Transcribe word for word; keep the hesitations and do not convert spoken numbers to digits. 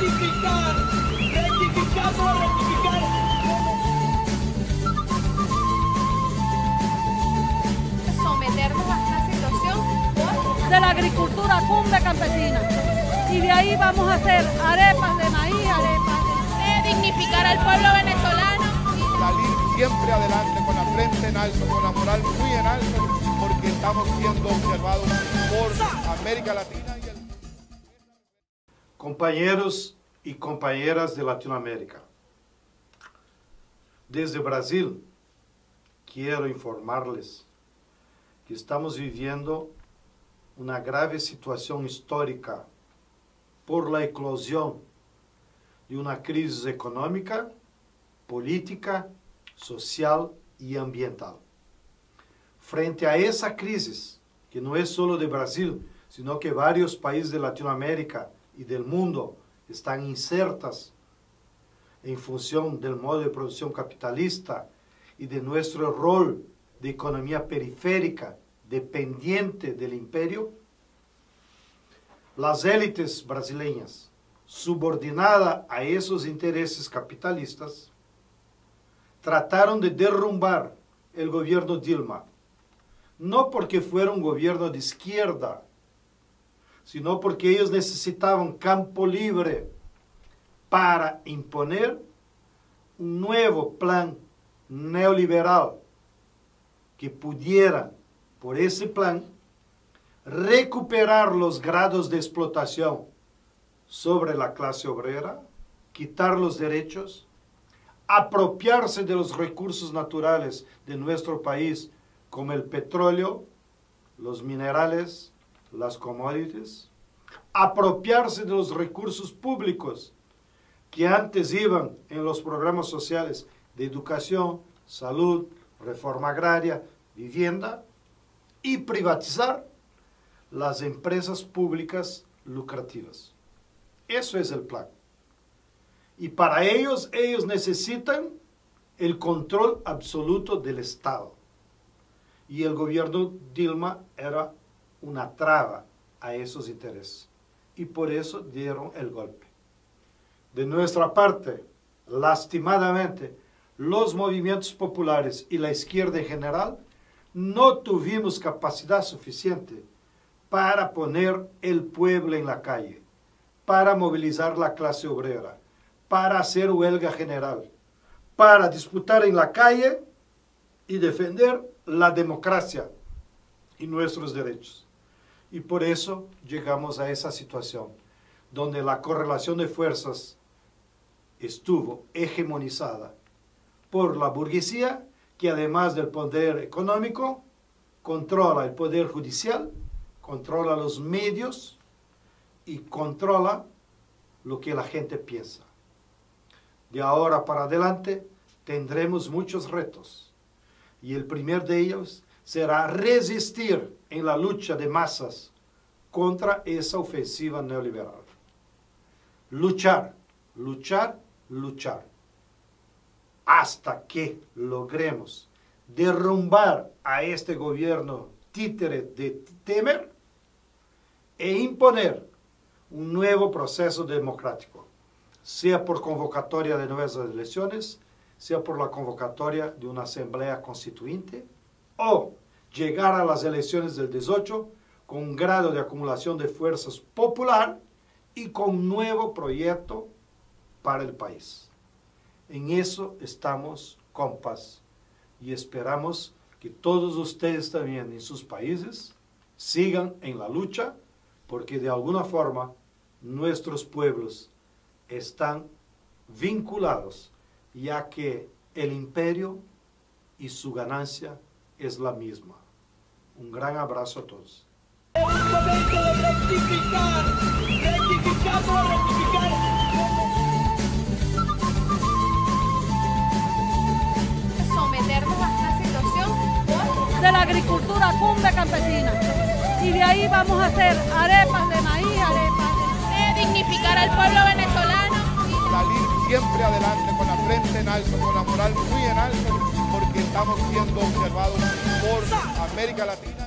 rectificar, rectificar por rectificar. Someternos a una situación de la agricultura cumbre campesina. Y de ahí vamos a hacer arepas de maíz, arepas de... de dignificar al pueblo venezolano. Salir siempre adelante con la frente en alto, con la moral muy en alto, porque estamos siendo observados por América Latina y el... Compañeros y compañeras de Latinoamérica, desde Brasil quiero informarles que estamos viviendo una grave situación histórica por la eclosión de una crisis económica, política, social y ambiental. Frente a esa crisis, que no es solo de Brasil, sino que varios países de Latinoamérica y del mundo están insertas en función del modo de producción capitalista y de nuestro rol de economía periférica dependiente del imperio, las élites brasileñas, subordinadas a esos intereses capitalistas, trataron de derrumbar el gobierno Dilma, no porque fuera un gobierno de izquierda, sino porque ellos necesitaban campo libre para imponer un nuevo plan neoliberal que pudiera, por ese plan, recuperar los grados de explotación sobre la clase obrera, quitar los derechos, apropiarse de los recursos naturales de nuestro país, como el petróleo, los minerales, las commodities, apropiarse de los recursos públicos que antes iban en los programas sociales de educación, salud, reforma agraria, vivienda, y privatizar las empresas públicas lucrativas. Eso es el plan. Y para ellos, ellos necesitan el control absoluto del Estado. Y el gobierno Dilma era una traba a esos intereses. Y por eso dieron el golpe. De nuestra parte, lastimadamente, los movimientos populares y la izquierda en general no tuvimos capacidad suficiente para poner el pueblo en la calle, para movilizar la clase obrera, para hacer huelga general, para disputar en la calle y defender la democracia y nuestros derechos. Y por eso llegamos a esa situación, donde la correlación de fuerzas estuvo hegemonizada por la burguesía, que además del poder económico, controla el poder judicial, controla los medios y controla lo que la gente piensa. De ahora para adelante tendremos muchos retos y el primer de ellos será resistir en la lucha de masas contra esa ofensiva neoliberal. Luchar, luchar, luchar, hasta que logremos derrumbar a este gobierno títere de Temer e imponer un nuevo proceso democrático, sea por convocatoria de nuevas elecciones, sea por la convocatoria de una asamblea constituyente, o llegar a las elecciones del dieciocho con un grado de acumulación de fuerzas popular y con un nuevo proyecto para el país. En eso estamos, compas, y esperamos que todos ustedes también en sus países sigan en la lucha, porque de alguna forma nuestros pueblos están vinculados, ya que el imperio y su ganancia es la misma. Un gran abrazo a todos. Es momento de rectificar, rectificar por rectificar. Someternos a una situación de la agricultura cumbre campesina. Y de ahí vamos a hacer arepas de maíz, arepas de... de dignificar al pueblo venezolano. Salir siempre adelante con la frente en alto, con la moral muy en alto, porque estamos siendo observados por América Latina.